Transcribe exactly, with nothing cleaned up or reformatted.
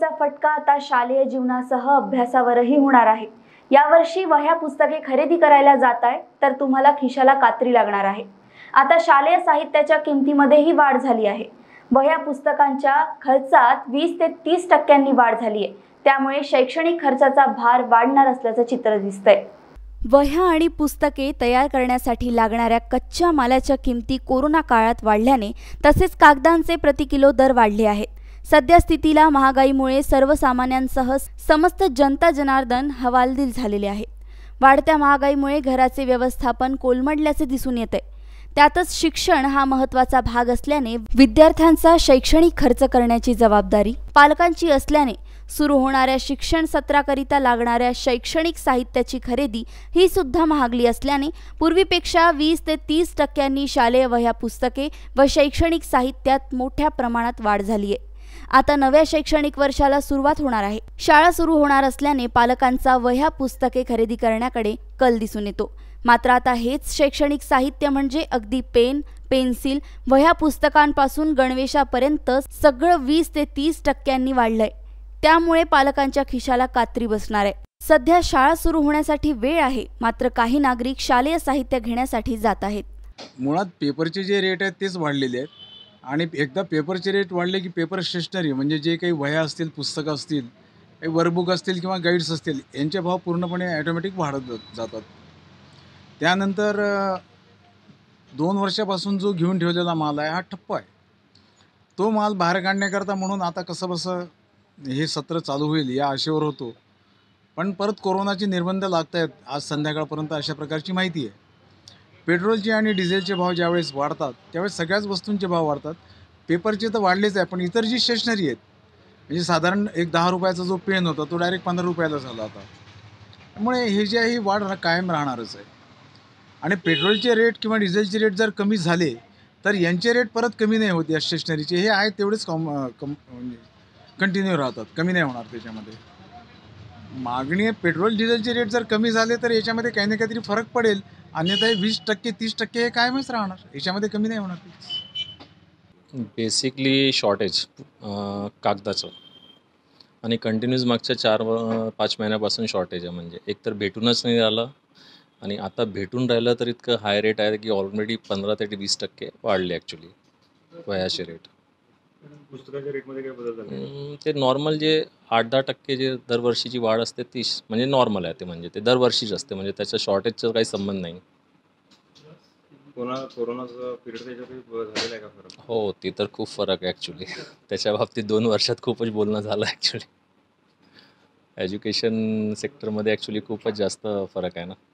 महागाईचा फटका आता शालेय जीवनासह अभ्यासावरही होणार आहे। यावर्षी वह्या पुस्तके खरेदी करायला जाताय तर तुम्हाला खिशाला कात्री लागणार आहे। आता शालेय साहित्याच्या किमतीमध्येही वाढ झाली आहे। वह्या पुस्तकांच्या खर्चात वीस ते तीस टक्क्यांनी वाढ झाली आहे। त्यामुळे शैक्षणिक खर्चाचा भार वाढणार असल्याचं चित्र दिसतंय। वह्या आणि पुस्तके तयार करण्यासाठी लागणाऱ्या कच्च्या मालाच्या किमती कोरोना काळात वाढल्याने तसेच कागदांचे प्रति किलो दर वाढले आहेत। सध्या स्थितीला महागाईमुळे सर्वसामान्यांसह समस्त जनता जनार्दन हवालदिल झालेले आहे। वाढत्या महागाईमुळे घराचे व्यवस्थापन कोलमडल्याचे दिसून येते। त्यातच शिक्षण हा महत्त्वाचा भाग असल्याने विद्यार्थ्यांचा शैक्षणिक खर्च करण्याची जबाबदारी पालकांची असल्याने सुरू होणाऱ्या शिक्षण सत्राकरिता लागणाऱ्या शैक्षणिक साहित्याची खरेदी ही सुद्धा महागली असल्याने पूर्वीपेक्षा वीस ते तीस टक्क्यांनी शालेय वह्या पुस्तके व शैक्षणिक साहित्यात मोठ्या प्रमाणात वाढ झाली आहे। आता नव्या शैक्षणिक वर्षाला सुरुवात होणार आहे। शाळा सुरू होणार असल्याने पालकांचा वह्या पुस्तके खरेदी करण्याकडे कल दिसून येतो। मात्र आता हेच शैक्षणिक साहित्य म्हणजे अगदी पेन, पेन्सिल, वह्या पुस्तकांपासून गणवेशापर्यंत सगळं वीस ते तीस टक्क्यांनी वाढलंय। त्यामुळे पालकांच्या खिशाला कात्री बसणार आहे। सध्या शाळा सुरू होण्यासाठी वेळ आहे, मात्र काही नागरिक शालेय साहित्य घेण्यासाठी जात आहेत। मुळात पेपरचे जे रेट आहेत तेच वाढलेले आहेत आणि एकदा पेपरचे रेट वाढले की पेपर स्टेशनरी म्हणजे जे काही वह्या असतील, पुस्तकं असतील, काही वर्कबुक असतील किंवा गाईड्स असतील यांचे भाव पूर्णपणे ऑटोमॅटिक वाढत जातात। त्यानंतर दोन वर्षापासून जो घेऊन ठेवलेला माल आहे हा ठप्प आहे। तो माल बाहेर काढण्याकरता म्हणून आता कसं बसं हे सत्र चालू होईल या आशेवर होतो, पण परत कोरोनाचे निर्बंध लागत आहेत। आज संध्याकाळपर्यंत अशा प्रकारची माहिती आहे। पेट्रोलचे आणि डिझेलचे भाव ज्यावेळेस वाढतात त्यावेळेस सगळ्याच वस्तूंचे भाव वाढतात। पेपरचे तर वाढलेच आहे, पण इतर जी स्टेशनरी आहेत म्हणजे साधारण एक दहा रुपयाचा जो पेन होता तो डायरेक्ट पंधरा रुपयाला झाला आता। त्यामुळे हे जे ही वाढ कायम राहणारच आहे आणि पेट्रोलचे रेट किंवा डिझेलचे रेट जर कमी झाले तर यांचे रेट परत कमी नाही होत। या स्टेशनरीचे हे आहेत तेवढेच कम कम कंटिन्यू राहतात, कमी नाही होणार। त्याच्यामध्ये मागणी पेट्रोल डिझेलचे रेट जर कमी झाले तर याच्यामध्ये काही ना काहीतरी फरक पडेल, अन्यथा वीस टक्के तीस टक्के हे कायमच राहणार, याच्यामध्ये कमी नाही होणार। बेसिकली शॉर्टेज कागदाचं आणि कंटिन्यूस मागच्या चार पाच महिन्यापासून शॉर्टेज आहे। म्हणजे एकतर भेटूनच नाही राहिलं आणि आता भेटून राहिलं तर इतकं हाय रेट आहे की ऑलरेडी पंधरा ते वीस टक्के वाढले ॲक्च्युली वह्याचे रेट। पुस्तकाच्या रेटमध्ये काय बदल झाला? ते नॉर्मल जे आठ दहा टक्के जे दरवर्षीची वाढ असते ती म्हणजे नॉर्मल आहे। ते म्हणजे ते दरवर्षीच असते, म्हणजे त्याच्या शॉर्टेजचा काही संबंध नाही। कोरोना कोरोनाचा पिरियड त्याच्यात झालेला आहे का फरक? हो, ती तर खूप फरक आहे ॲक्च्युली। त्याच्या बाबतीत दोन वर्षात खूपच बोलणं झालं ॲक्च्युली। एज्युकेशन सेक्टरमध्ये ॲक्च्युली खूपच जास्त फरक आहे ना।